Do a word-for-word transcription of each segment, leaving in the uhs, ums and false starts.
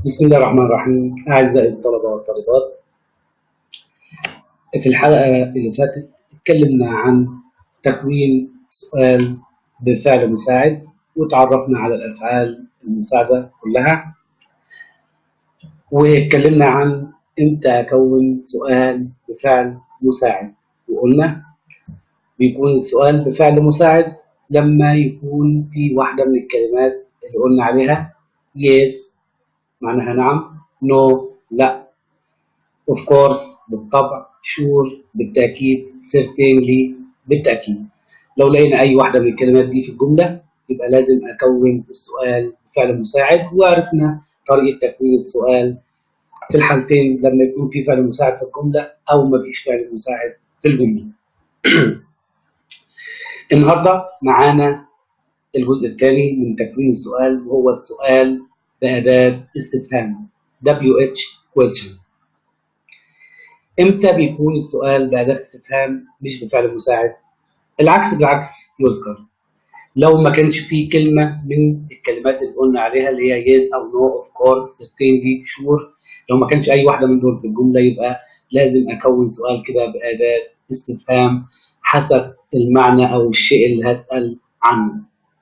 بسم الله الرحمن الرحيم. أعزائي الطلبة والطالبات، في الحلقة اللي فاتت اتكلمنا عن تكوين سؤال بفعل مساعد، وتعرفنا على الأفعال المساعدة كلها، واتكلمنا عن إمتى أكون سؤال بفعل مساعد. وقلنا بيكون السؤال بفعل مساعد لما يكون في واحدة من الكلمات اللي قلنا عليها yes معناها نعم، no لا، of course بالطبع، sure بالتأكيد، certainly بالتأكيد. لو لقينا أي واحدة من الكلمات دي في الجملة يبقى لازم أكون السؤال بفعل مساعد، وعرفنا طريقة تكوين السؤال في الحالتين لما يكون في فعل مساعد في الجملة أو ما فيش فعل مساعد في الجملة. النهاردة معانا الجزء الثاني من تكوين السؤال، وهو السؤال بأداة استفهام دبليو إتش question. امتى بيكون السؤال بأداة استفهام مش بفعل مساعد؟ العكس بالعكس يذكر. لو ما كانش فيه كلمة من الكلمات اللي قلنا عليها اللي هي yes أو no of course certainly sure، لو ما كانش أي واحدة من دول في الجملة يبقى لازم أكون سؤال كده بأداة استفهام حسب المعنى أو الشيء اللي هسأل عنه.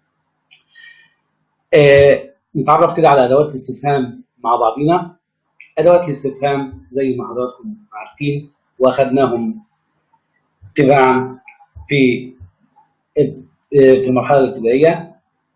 آه نتعرف كده على أدوات الاستفهام مع بعضينا. أدوات الاستفهام زي ما حضراتكم عارفين وأخذناهم تباعا في في المرحلة الابتدائية.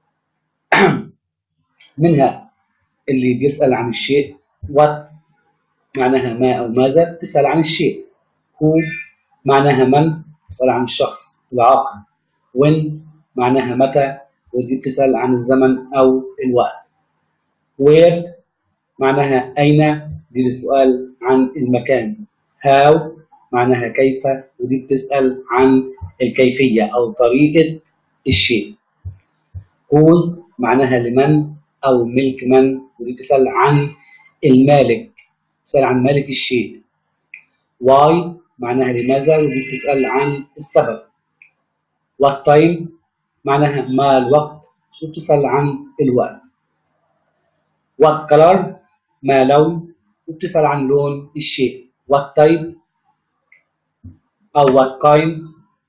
منها اللي بيسأل عن الشيء what معناها ما أو ماذا، تسأل عن الشيء. who معناها من، تسأل عن الشخص العاقل. when معناها متى، ودي بتسأل عن الزمن أو الوقت. where معناها أين، دي للسؤال عن المكان. how معناها كيف، ودي بتسأل عن الكيفية أو طريقة الشيء. whose معناها لمن أو ملك من، ودي بتسأل عن المالك، بتسأل عن مالك الشيء. why معناها لماذا، ودي بتسأل عن السبب. what time معناها ما الوقت، وبتسأل عن الوقت. what color ما لون، وبتسأل عن لون الشيء. what type أو what kind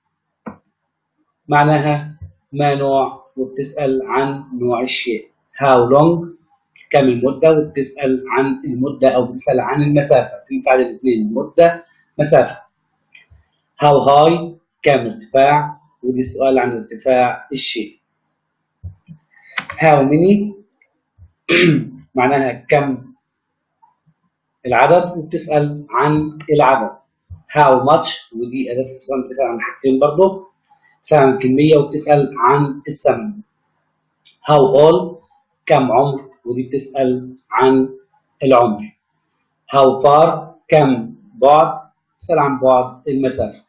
معناها ما نوع، وبتسأل عن نوع الشيء. how long كم المدة، وبتسأل عن المدة أو بتسأل عن المسافة، تنفع الاثنين مدة مسافة. how high كم ارتفاع، ودي السؤال عن ارتفاع الشيء. how many معناها كم العدد، وبتسأل عن العدد. how much ودي أداة استفهام بتسأل عن حاجتين برضه، بتسأل عن الكمية وبتسأل عن الثمن. how old كم عمر، ودي بتسأل عن العمر. how far كم بعد، بتسأل عن بعد المسافة.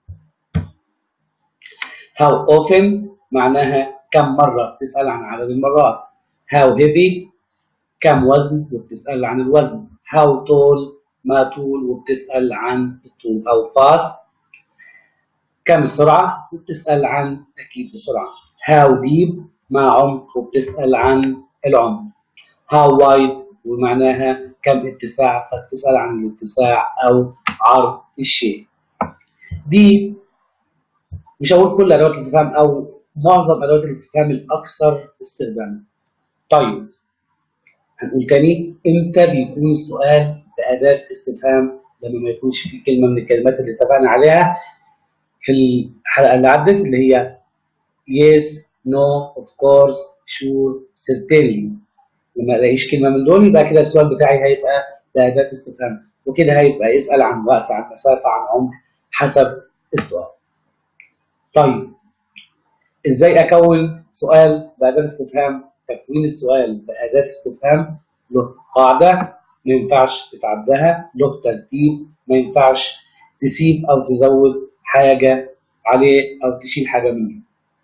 how often معناها كم مرة، بتسأل عن عدد المرات. how heavy كم وزن، وبتسأل عن الوزن. how tall ما طول، وبتسأل عن الطول. أو fast كم السرعة، وبتسأل عن أكيد السرعة. how deep ما عمق، وبتسأل عن العمق. how wide ومعناها كم اتساع، فبتسأل عن الاتساع أو عرض الشيء. دي مش هقول كل أدوات الاستفهام أو معظم أدوات الاستفهام الأكثر استخداما. طيب هنقول تاني، إمتى بيكون السؤال بأداة استفهام؟ لما ما يكونش في كلمة من الكلمات اللي اتفقنا عليها في الحلقة اللي عدت اللي هي yes, no, of course, sure, certainly. لما الاقيش كلمة من دول يبقى كده السؤال بتاعي هيبقى بأداة استفهام، وكده هيبقى يسأل عن وقت، عن مسافة، عن عمر، حسب السؤال. طيب ازاي اكون سؤال بأداة استفهام؟ تكوين السؤال بأداة استفهام له قاعدة ما ينفعش تتعداها، له ترتيب ما ينفعش تسيب أو تزود حاجة عليه أو تشيل حاجة منه.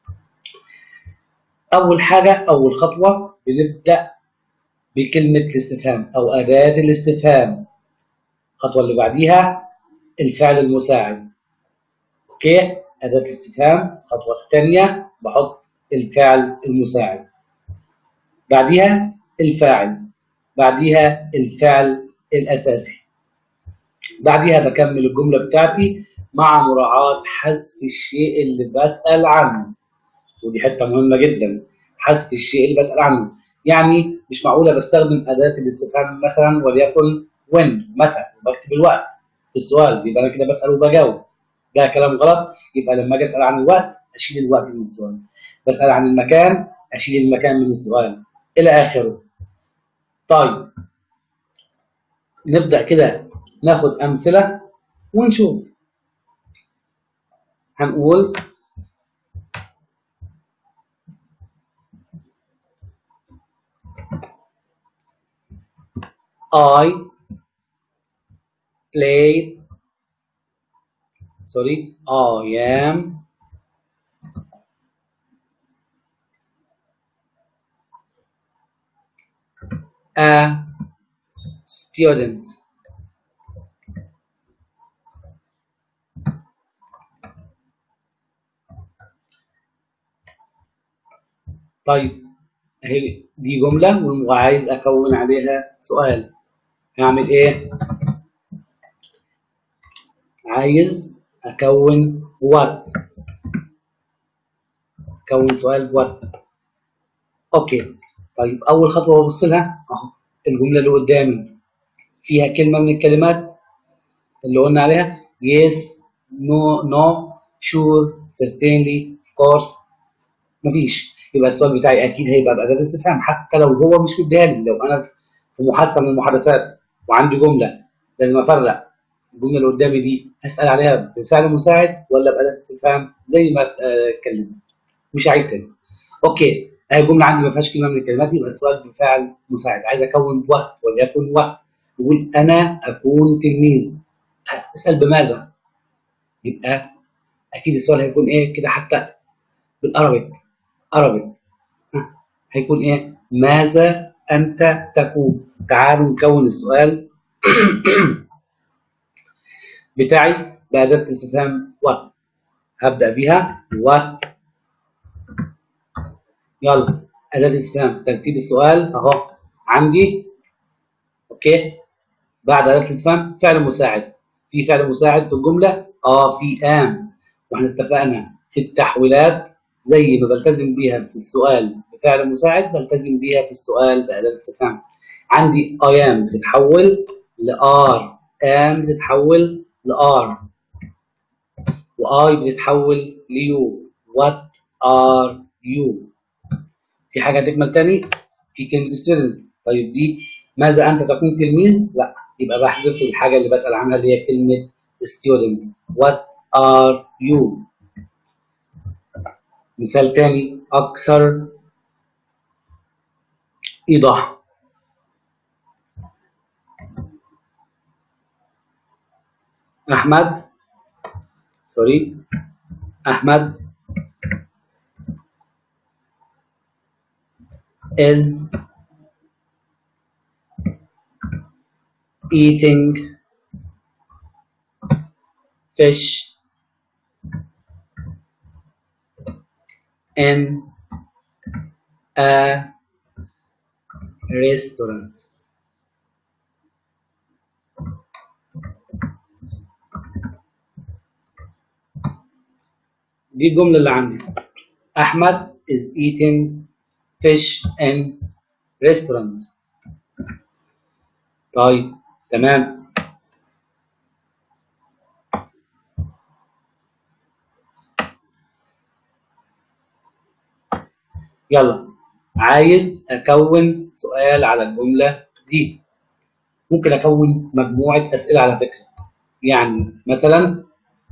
أول حاجة، أول خطوة، بنبدأ بكلمة الاستفهام أو أداة الاستفهام. الخطوة اللي بعديها الفعل المساعد. أوكي، أداة الاستفهام. الخطوة الثانية بحط الفعل المساعد، بعديها الفاعل. بعديها الفعل الأساسي. بعديها بكمل الجملة بتاعتي مع مراعاة حذف الشيء اللي بسأل عنه، ودي حتة مهمة جدا، حذف الشيء اللي بسأل عنه. يعني مش معقولة بستخدم أداة الاستفهام مثلا وليكن when متى وبكتب الوقت في السؤال، يبقى أنا كده بسأل وبجاوب، ده كلام غلط. يبقى لما أجي أسأل عن الوقت أشيل الوقت من السؤال، بسأل عن المكان أشيل المكان من السؤال إلى آخره. طيب نبدأ كده ناخد أمثلة ونشوف. هنقول I play sorry I am a student. طيب اهي دي جملة وعايز أكون عليها سؤال، هعمل إيه؟ عايز أكون what، أكون سؤال what. أوكي. طيب أول خطوة ببص لها أهو الجملة اللي قدامي فيها كلمة من الكلمات اللي قلنا عليها yes no no sure certainly of course. مفيش، يبقى السؤال بتاعي اكيد هيبقى باداه استفهام حتى لو هو مش مديها لي. لو انا في محادثه من المحادثات وعندي جمله لازم افرق الجمله اللي قدامي دي هسال عليها بفعل مساعد ولا باداه استفهام زي ما اتكلمنا. مش هعيد تاني. اوكي اهي الجمله عندي ما فيهاش كلمه من الكلمات، يبقى السؤال بفعل مساعد. عايز اكون وقت وليكن وقت، يقول انا اكون تلميذ، اسال بماذا؟ يبقى اكيد السؤال هيكون ايه كده حتى بالعربي عربي هيكون ايه؟ ماذا انت تكون؟ تعالوا نكون السؤال بتاعي بأداة استفهام what. هبدأ بيها what. يلا أداة استفهام ترتيب السؤال اهو عندي. اوكي بعد أداة الاستفهام فعل مساعد. في فعل مساعد في الجملة؟ اه في am، واحنا اتفقنا في التحويلات زي ما بلتزم بيها في السؤال بفعل مساعد بلتزم بيها في السؤال بأداة استفهام. عندي I am بتتحول ل are، am بتتحول ل are، و I بتتحول ل you. what are you؟ في حاجة تكمل تاني في كلمة student. طيب دي ماذا أنت تكون تلميذ؟ لا، يبقى بحذف الحاجة اللي بسأل عنها اللي هي كلمة student. what are you؟ مثال تاني أكثر إيضاح. أحمد سوري أحمد is eating fish in a restaurant. دي الجملة اللي عندي. أحمد is eating fish in restaurant. طيب تمام. يلا عايز أكون سؤال على الجملة دي. ممكن أكون مجموعة أسئلة على فكرة. يعني مثلا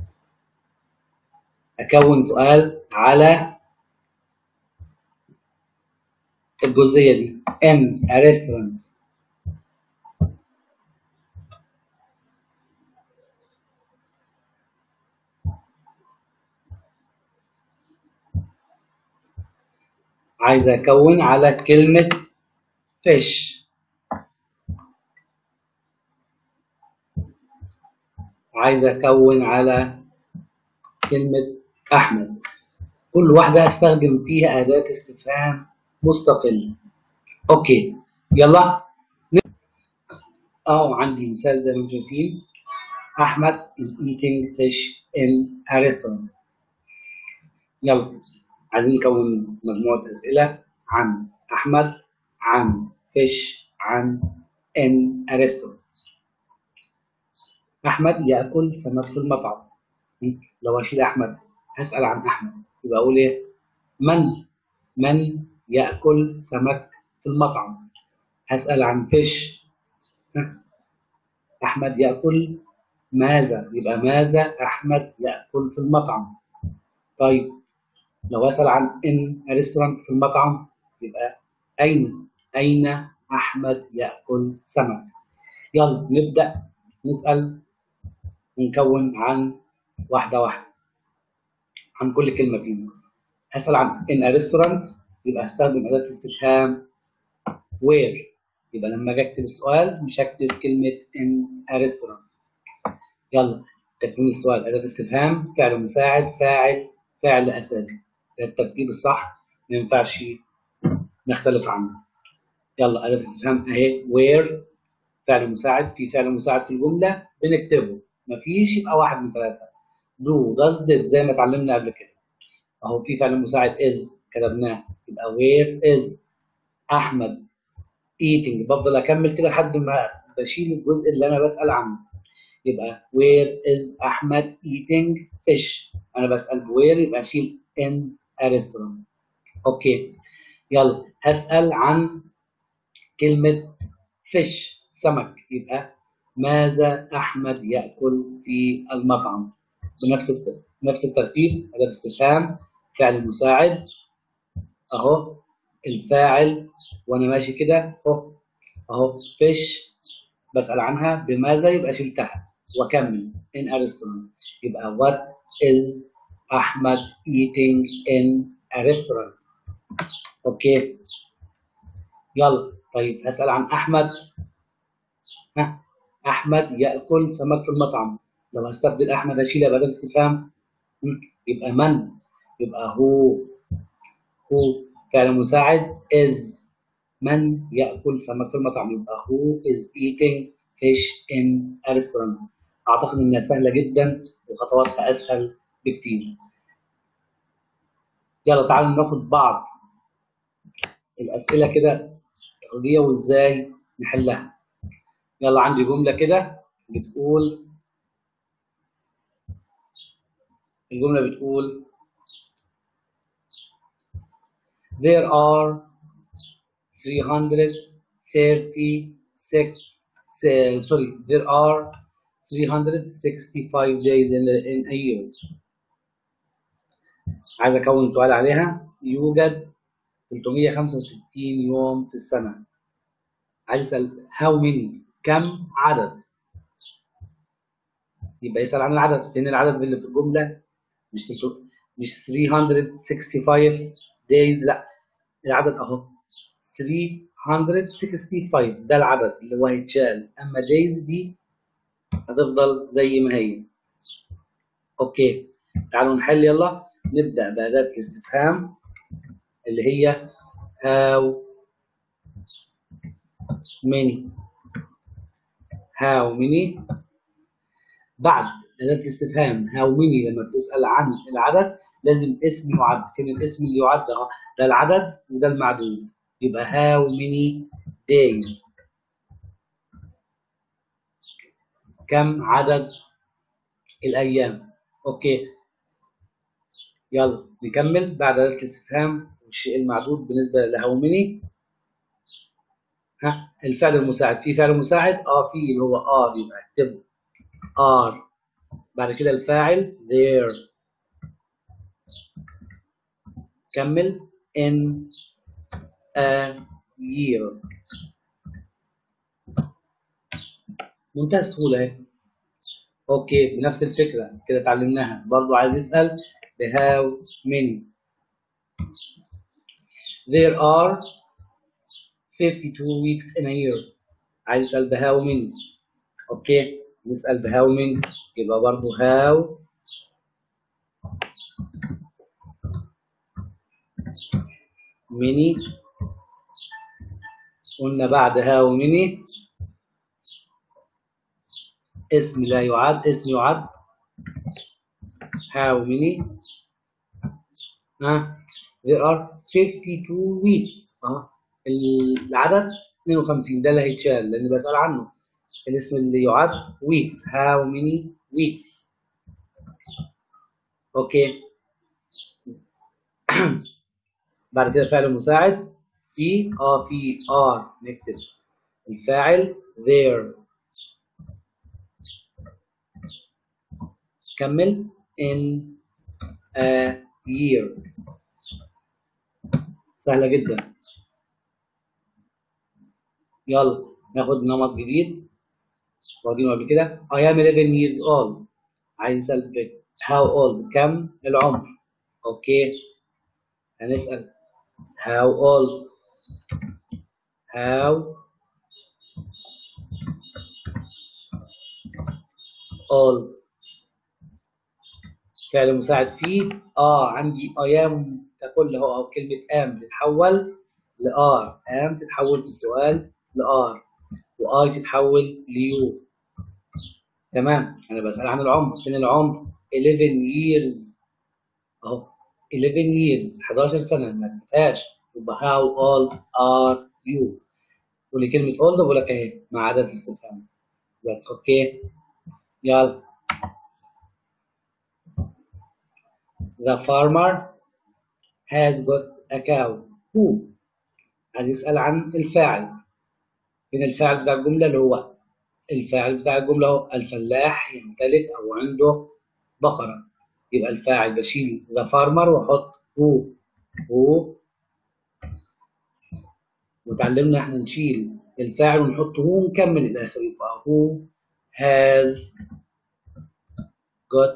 أكون سؤال على الجزئية دي in a restaurant. عايز أكون على كلمة fish. عايز أكون على كلمة أحمد. كل واحدة أستخدم فيها أداة استفهام مستقلة. أوكي يلا أهو عندي مثال زي ما انتم شايفين. أحمد is eating fish in a restaurant. يلا عايزين نكون مجموعة أسئلة عن أحمد، عن fish، عن in a restaurant. أحمد يأكل سمك في المطعم. لو أشيل أحمد هسأل عن أحمد، يبقى أقول إيه؟ من من يأكل سمك في المطعم. هسأل عن فيش، أحمد يأكل ماذا؟ يبقى ماذا أحمد يأكل في المطعم. طيب لو أسأل عن إن ريستورانت في المطعم، يبقى أين أين أحمد يأكل سمك. يلا نبدأ نسأل ونكون عن واحدة واحدة عن كل كلمة فيهم. هسأل عن in a restaurant، يبقى هستخدم أداة استفهام where. يبقى لما أجي أكتب السؤال مش هكتب كلمة in a restaurant. يلا تكوين السؤال أداة استفهام، فعل مساعد، فاعل، فعل أساسي. ده الترتيب الصح، ما ينفعش نختلف عنه. يلا أداة استفهام أهي where، فعل مساعد. في فعل مساعد في الجملة بنكتبه، مفيش يبقى واحد من ثلاثة. do does did زي ما اتعلمنا قبل كده. أهو في فعل مساعد is كتبناه، يبقى where is أحمد eating. بفضل أكمل كده لحد ما بشيل الجزء اللي أنا بسأل عنه. يبقى where is أحمد eating fish. أنا بسأل where، يبقى أشيل in a restaurant. أوكي يلا هسأل عن كلمة fish سمك، يبقى ماذا أحمد يأكل في المطعم. بنفس نفس الترتيب، أداة استفهام، فعل مساعد أهو، الفاعل وأنا ماشي كده أهو أهو fish بسأل عنها بماذا، يبقى شلتها وأكمل in a restaurant. يبقى what is أحمد eating in a restaurant. أوكي يلا طيب هسأل عن أحمد. ها أحمد يأكل سمك في المطعم. لو هستبدل أحمد أشيل بدل استفهام، يبقى من، يبقى هو هو فعل مساعد is من يأكل سمك في المطعم، يبقى who is eating fish in a restaurant. أعتقد إنها سهلة جدا وخطواتها أسهل بكتير. يلا تعالوا ناخد بعض الأسئلة كده تقريبية وإزاي نحلها. يلا عندي جملة كده بتقول، الجملة بتقول there are three hundred thirty-six uh, sorry there are three hundred sixty-five days in, in a year. عايز أكون سؤال عليها. يوجد ثلاثمية وخمسة وستين يوم في السنة. عايز أسأل how many كم عدد، يبقى يسأل عن العدد. فين العدد اللي في الجملة؟ مش مش ثلاثمية وخمسة وستين days، لا العدد أهو ثلاثمية وخمسة وستين، ده العدد اللي هو هيتشال، أما days دي هتفضل زي ما هي. أوكي تعالوا نحل. يلا نبدأ بأداة الاستفهام اللي هي how many. how many بعد أداة الاستفهام how many لما بتسأل عن العدد لازم اسم يعد. فين الاسم اللي يعد؟ أهو ده العدد وده المعدود، يبقى how many days كم عدد الأيام. أوكي يلا نكمل. بعد أداة الاستفهام والشيء المعدود بالنسبة لهاو ميني، ها الفعل المساعد. في فعل مساعد اه في اللي هو ار، يبقى اكتبه ار. بعد كده الفاعل there. كمل in a year. منتهى السهولة اهي. اوكي بنفس الفكرة كده اتعلمناها. برضو عايز يسأل ب how many. there are fifty-two weeks in a year. عايز يسأل ب how many. اوكي نسأل ب how many، يبقى برضو how many. قلنا بعد how many اسم لا يعد، اسم يعد. how many ها there are fifty-two weeks اه العدد اثنين وخمسين، ده اللي هيتشال لان بسأل عنه. الاسم اللي يعد weeks. how many weeks. اوكي. بعد كده فعل مساعد في اه في ار نكتب الفاعل there. كمل in a year. سهلة جدا. يلا ناخد نمط جديد واخدينه قبل كده. I am eleven years old. عايز اسال how old كم العمر. اوكي هنسال how old. how old فعل مساعد فيه اه عندي I am ككل هو او كلمه am تتحول ل are. am تتحول في السؤال ل are و I تتحول ل you. تمام. انا بسال عن العمر. فين العمر؟ eleven years اهو eleven years حداشر سنه ما تنفعش. يبقى how old are you. قولي كلمة old بقول لك اهي مع عدد الاستفهام. that's okay. يلا. the farmer has got a cow. who عايز يسأل عن الفاعل. من الفاعل بتاع الجملة اللي هو الفاعل بتاع الجملة هو الفلاح يمتلك أو عنده بقرة. يبقى الفاعل بشيل the farmer وأحط who. who وتعلمنا احنا نشيل الفاعل ونحط هو ونكمل الآخر. يبقى who has got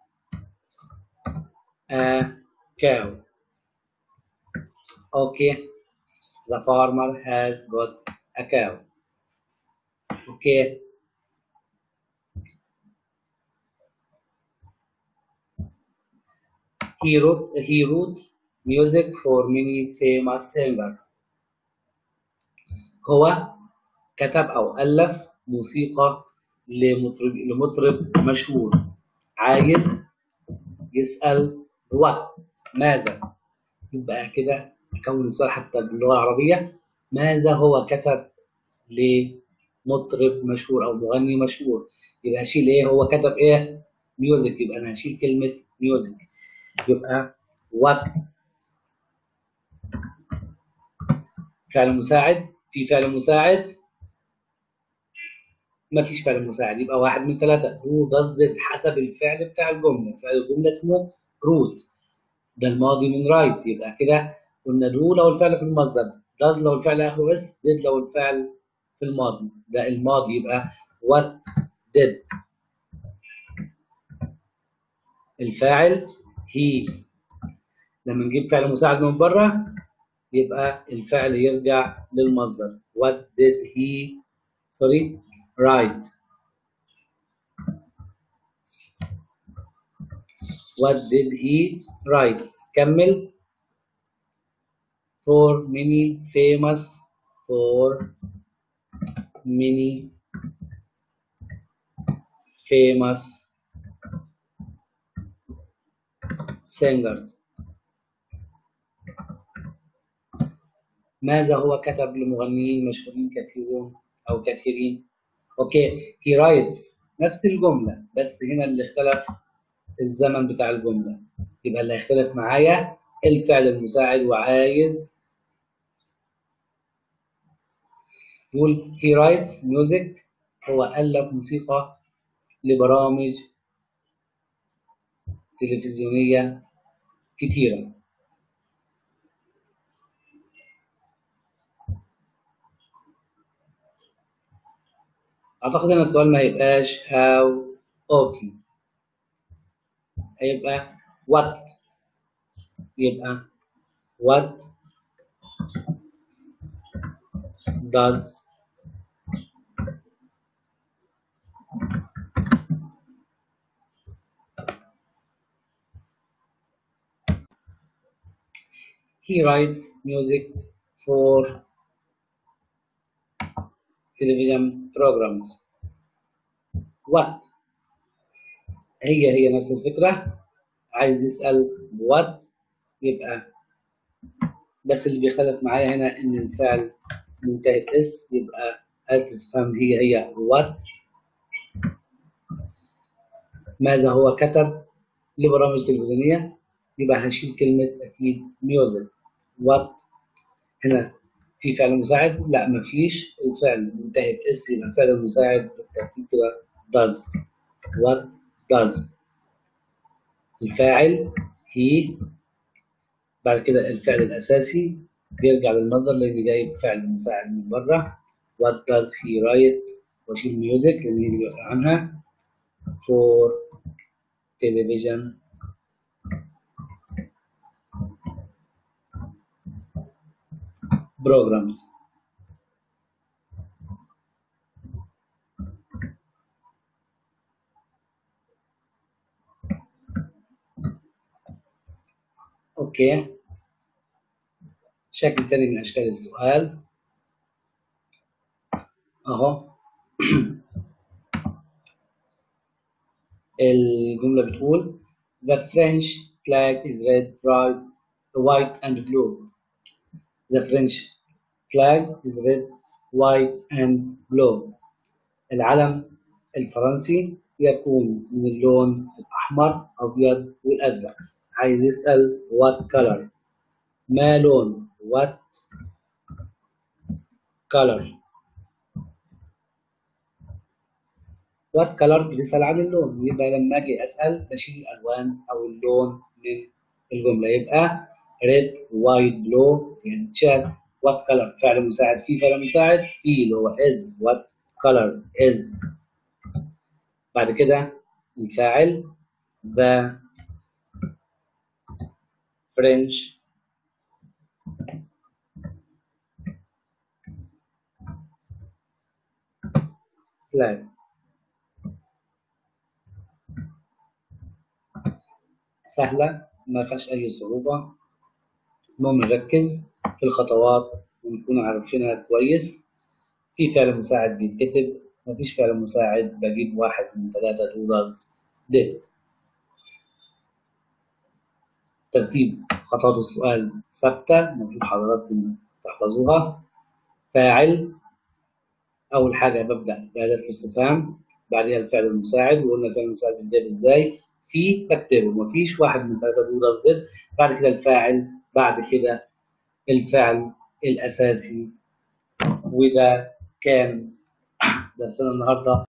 a cow. Okay. The farmer has got a cow. Okay. He wrote he wrote music for many famous singers. هو كتب أو ألف موسيقى لمطرب لمطرب مشهور. عايز يسأل what ماذا. يبقى كده أكون السؤال حتى باللغة العربية. ماذا هو كتب لمطرب مشهور أو مغني مشهور. يبقى هشيل إيه؟ هو كتب إيه؟ ميوزك. يبقى أنا هشيل كلمة ميوزك. يبقى what. فعل مساعد. في فعل مساعد؟ ما فيش فعل مساعد. يبقى واحد من ثلاثة. هو قصد حسب الفعل بتاع الجملة. فعل الجملة اسمه روت. ده الماضي من رايت. يبقى كده قلنا دو لو الفعل في المصدر، does لو الفعل آخره اس، did لو الفعل في الماضي. ده الماضي يبقى what did. الفاعل he. لما نجيب فعل مساعد من بره يبقى الفعل يرجع للمصدر. what did he sorry write. what did he write. كمل. for many famous for many famous singers. ماذا هو كتب لمغنيين مشهورين كثيرون أو كثيرين. أوكي he writes نفس الجملة بس هنا اللي اختلف الزمن بتاع الجملة. يبقى اللي هيختلف معايا الفعل المساعد. وعايز يقول he writes music هو ألف موسيقى لبرامج تلفزيونية كثيرة. أعتقد أن السؤال ما يبقاش how often. هيبقى what. يبقى what does he writes music for television programs. what هي هي نفس الفكرة. عايز يسأل what يبقى بس اللي بيختلف معايا هنا إن الفعل منتهي بإس، يبقى هتفهم هي هي what. ماذا هو كتب لبرامج تلفزيونية؟ يبقى هنشيل كلمة أكيد music. what هنا في فعل مساعد؟ لا مفيش، الفعل منتهي بإس يبقى الفعل المساعد بالترتيب كده does. what does الفاعل he، بعد كده الفعل الأساسي بيرجع للمصدر لأن جايب فعل مساعد من بره. what does he write واشيل music لأن هي اللي بسأل عنها. for television programs. اوكي، شكل تاني من اشكال السؤال اهو. الجملة بتقول the French flag is red, bright, white and blue. the French flag is red, white and blue. العلم الفرنسي يكون من اللون الأحمر أبيض والأزرق. عايز يسأل what color ما لون what color what color بتسأل عن اللون، يبقى لما أجي أسأل بشيل الألوان أو اللون من الجملة، يبقى red white blue يعني تشال. what color فعل مساعد، في فعل مساعد في اللي هو is. what color is. بعد كده الفاعل the French flag. سهلة ما فيهاش أي صعوبة، المهم نركز في الخطوات ونكون عارفينها كويس. في فعل مساعد بيتكتب، مفيش فعل مساعد بجيب واحد من ثلاثة do does did. ترتيب خطوات السؤال ثابتة المفروض حضراتكم تحفظوها. فاعل أول حاجة ببدأ بأداة الاستفهام، بعدها الفعل المساعد وقلنا الفعل المساعد بيتجاب إزاي، في بكتبه مفيش واحد من ثلاثة do does did. بعد كده الفاعل، بعد كده الفعل الأساسي. وده كان درسنا النهارده.